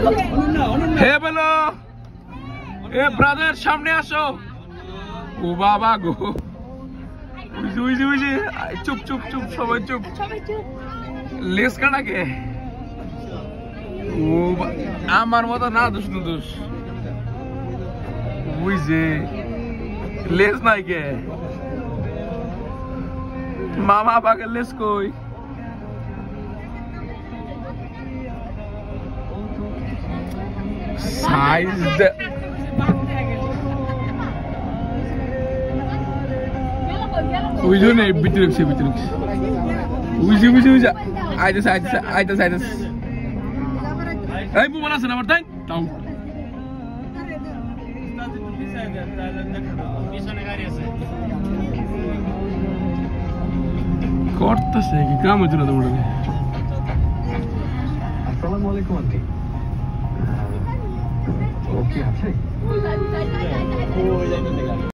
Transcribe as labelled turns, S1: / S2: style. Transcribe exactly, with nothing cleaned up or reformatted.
S1: হে বলো এ ব্রাদার সামনে আসো ও বাবা গো চুপ চুপ চুপ সবাই চুপ লেস কাটাকে ও আমার মতো না দোষ দোষ বুঝছে লেস নাই কে মামা পাকে লেস কই সাইজ বুঝো না ভিতরে সে ভিতরে বুঝি বুঝি বুঝা আইতেছে আইতেছে আইতেছে আইতেছে এই মোবাইল আছে না আমার তাই তাও করতেছে কি কাম হচ্ছে না তোমার আসসালামু আলাইকুম আন্টি ওকে আছে